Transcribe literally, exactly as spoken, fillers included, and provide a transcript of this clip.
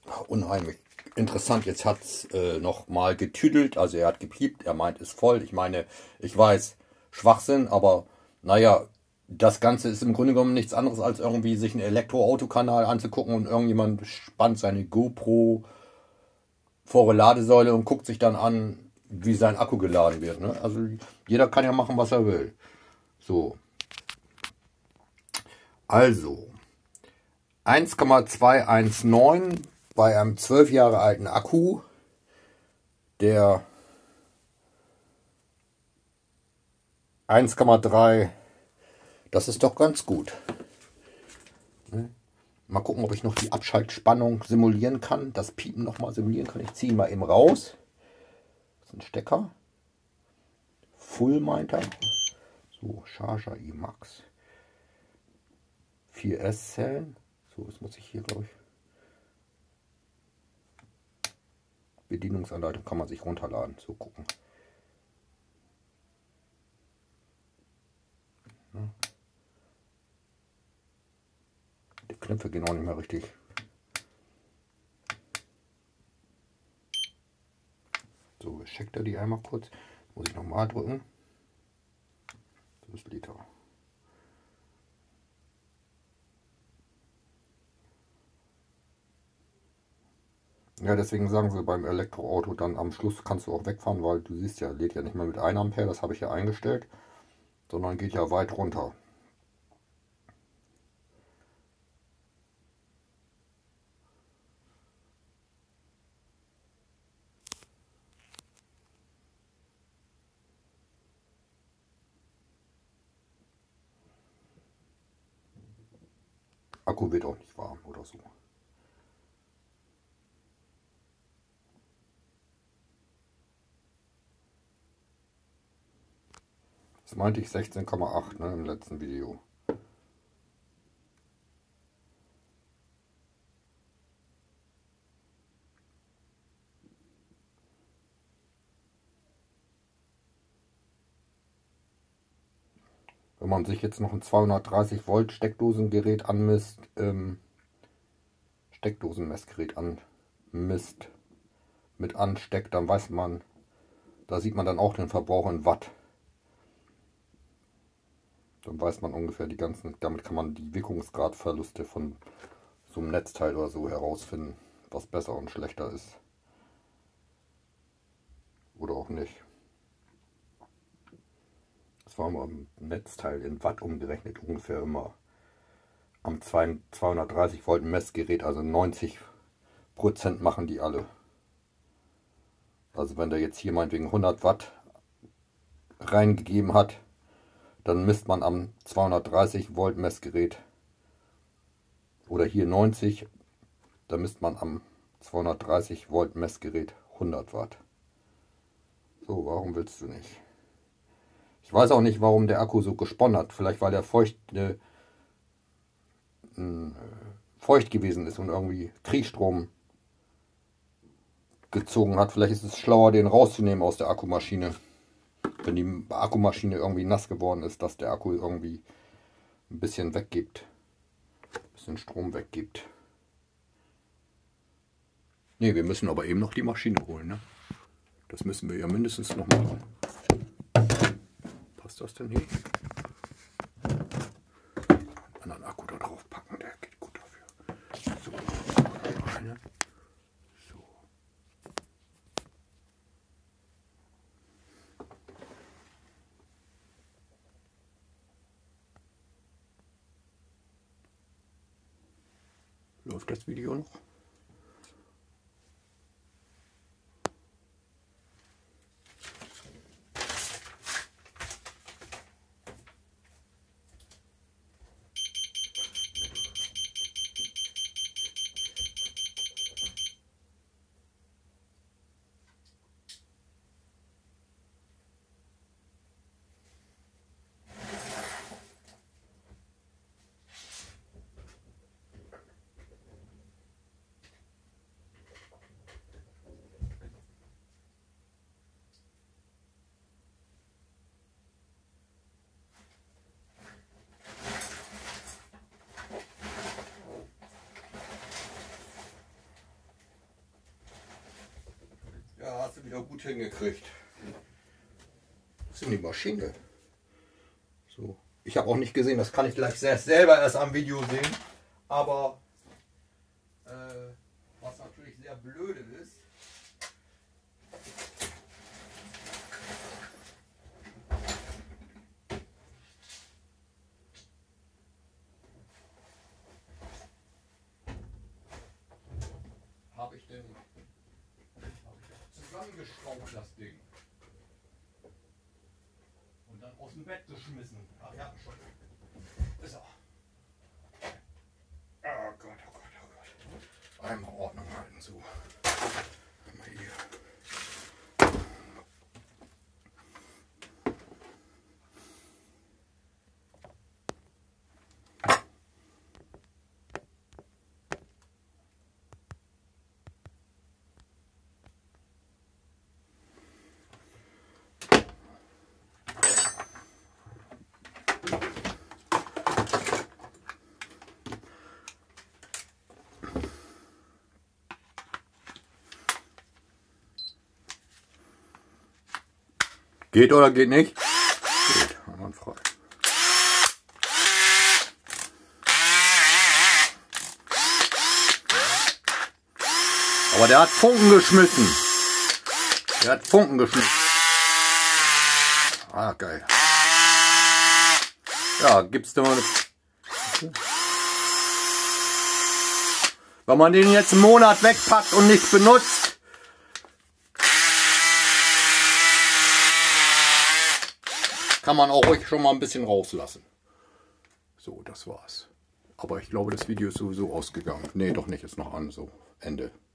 unheimlich interessant. Jetzt hat es äh, noch mal getüdelt, also er hat gepiept, er meint, ist voll. Ich meine, ich weiß, Schwachsinn, aber naja, das Ganze ist im Grunde genommen nichts anderes, als irgendwie sich einen Elektroautokanal anzugucken und irgendjemand spannt seine GoPro vor eine Ladesäule und guckt sich dann an, wie sein Akku geladen wird. Ne? Also jeder kann ja machen, was er will. So. Also, eins Komma zweihundertneunzehn bei einem zwölf Jahre alten Akku, der eins Komma drei, das ist doch ganz gut. Mal gucken, ob ich noch die Abschaltspannung simulieren kann, das Piepen nochmal simulieren kann. Ich ziehe ihn mal eben raus. Das ist ein Stecker. Full meint er. So, Charger iMax. vier S-Zellen. So, das muss ich hier, glaube ich. Bedienungsanleitung kann man sich runterladen. So, gucken. Die Knöpfe gehen auch nicht mehr richtig. So, checkt er die einmal kurz. Muss ich nochmal drücken. Das ist Liter. Ja, deswegen sagen sie beim Elektroauto dann am Schluss kannst du auch wegfahren, weil du siehst ja, lädt ja nicht mehr mit ein Ampere, das habe ich ja eingestellt, sondern geht ja weit runter. Akku wird auch nicht warm oder so. Das meinte ich sechzehn Komma acht, ne, im letzten Video. Wenn man sich jetzt noch ein zweihundertdreißig Volt Steckdosengerät anmisst, ähm, Steckdosenmessgerät anmisst, mit ansteckt, dann weiß man, da sieht man dann auch den Verbrauch in Watt. Dann weiß man ungefähr die ganzen, damit kann man die Wirkungsgradverluste von so einem Netzteil oder so herausfinden, was besser und schlechter ist. Oder auch nicht. Das war mal ein Netzteil in Watt umgerechnet ungefähr immer am zweihundertdreißig Volt Messgerät, also neunzig Prozent machen die alle. Also wenn der jetzt hier meinetwegen hundert Watt reingegeben hat, dann misst man am zweihundertdreißig Volt Messgerät oder hier neunzig, dann misst man am zweihundertdreißig Volt Messgerät hundert Watt. So, warum willst du nicht? Ich weiß auch nicht, warum der Akku so gesponnen hat. Vielleicht weil der feucht, äh, äh, feucht gewesen ist und irgendwie Kriechstrom gezogen hat. Vielleicht ist es schlauer, den rauszunehmen aus der Akkumaschine. Wenn die Akkumaschine irgendwie nass geworden ist, dass der Akku irgendwie ein bisschen weggibt. Ein bisschen Strom weggibt. Ne, wir müssen aber eben noch die Maschine holen, ne? Das müssen wir ja mindestens noch machen. Passt das denn hier? Einen anderen Akku da drauf packen, der geht gut dafür. So, eine. So. Läuft das Video noch? wieder gut hingekriegt. Das ist die Maschine. So. Ich habe auch nicht gesehen, das kann ich gleich selbst selber erst am Video sehen. Aber äh, was natürlich sehr blöde ist, habe ich denn hab ich zusammengeschraubt das Ding und dann aus dem Bett geschmissen. Ach ja, schon. So. Oh Gott, oh Gott, oh Gott. Einmal Ordnung halten, so. Einmal hier. Geht oder geht nicht? Geht, einwandfrei. Aber der hat Funken geschmissen. Der hat Funken geschmissen. Ah, geil. Ja, gibt's da mal eine... Wenn man den jetzt einen Monat wegpackt und nicht benutzt, kann man auch ruhig schon mal ein bisschen rauslassen. So, das war's. Aber ich glaube, das Video ist sowieso ausgegangen. Nee, doch nicht, ist noch an, so, Ende.